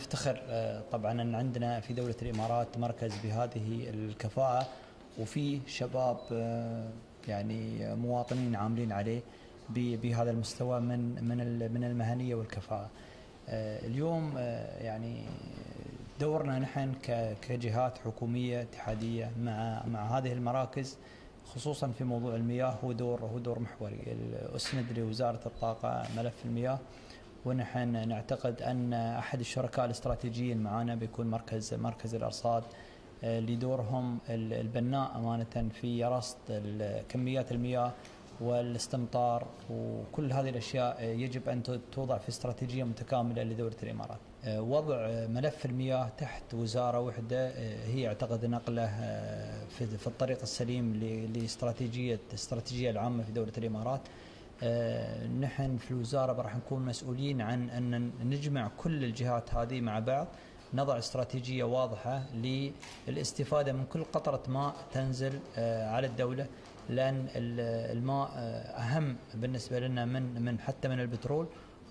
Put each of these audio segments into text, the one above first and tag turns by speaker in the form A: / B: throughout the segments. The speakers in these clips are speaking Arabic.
A: نفتخر طبعا أن عندنا في دولة الإمارات مركز بهذه الكفاءة، وفي شباب يعني مواطنين عاملين عليه بهذا المستوى من المهنية والكفاءة. اليوم يعني دورنا نحن كجهات حكومية اتحادية مع هذه المراكز، خصوصا في موضوع المياه، هو دور محوري. أسند لوزارة الطاقة ملف المياه، ونحن نعتقد أن أحد الشركاء الاستراتيجيين معنا بيكون مركز الأرصاد، لدورهم البناء أمانة في رصد كميات المياه والاستمطار، وكل هذه الأشياء يجب أن توضع في استراتيجية متكاملة لدولة الإمارات. وضع ملف المياه تحت وزارة واحدة هي أعتقد نقلة في الطريق السليم الاستراتيجية العامة في دولة الإمارات. نحن في الوزارة راح نكون مسؤولين عن أن نجمع كل الجهات هذه مع بعض، نضع استراتيجية واضحة للاستفادة من كل قطرة ماء تنزل على الدولة، لأن الماء أهم بالنسبة لنا حتى من البترول،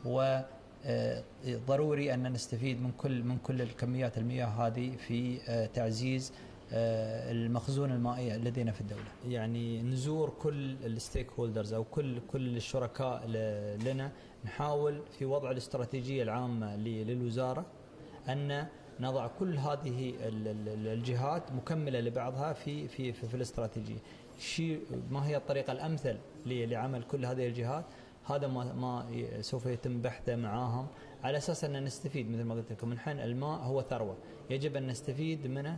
A: وضروري أن نستفيد من كل الكميات المياه هذه في تعزيز المخزون المائي لدينا في الدولة. يعني نزور كل الستيك هولدرز أو كل الشركاء لنا، نحاول في وضع الاستراتيجية العامة للوزارة أن نضع كل هذه الجهات مكملة لبعضها في الاستراتيجية. ما هي الطريقة الأمثل لعمل كل هذه الجهات؟ هذا ما سوف يتم بحثه معاهم، على أساس أن نستفيد. مثل ما قلت لكم، نحن الماء هو ثروة، يجب أن نستفيد منه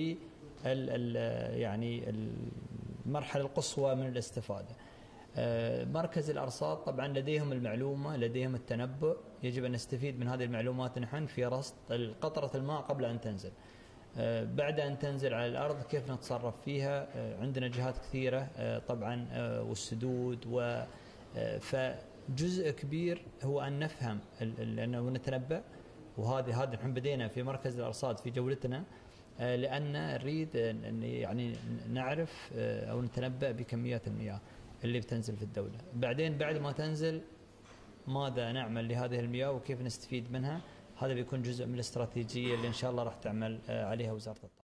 A: يعني المرحلة القصوى من الاستفادة. مركز الأرصاد طبعا لديهم المعلومة، لديهم التنبؤ، يجب أن نستفيد من هذه المعلومات نحن في رصد قطرة الماء قبل أن تنزل. بعد أن تنزل على الأرض كيف نتصرف فيها؟ عندنا جهات كثيرة طبعا، والسدود، فجزء كبير هو أن نفهم لأنه نتنبأ. وهذا نحن بدينا في مركز الأرصاد في جولتنا، لأن نريد يعني نعرف أو نتنبأ بكميات المياه اللي بتنزل في الدولة. بعدين بعد ما تنزل ماذا نعمل لهذه المياه وكيف نستفيد منها؟ هذا بيكون جزء من الاستراتيجية اللي إن شاء الله راح تعمل عليها وزارة الطاقة.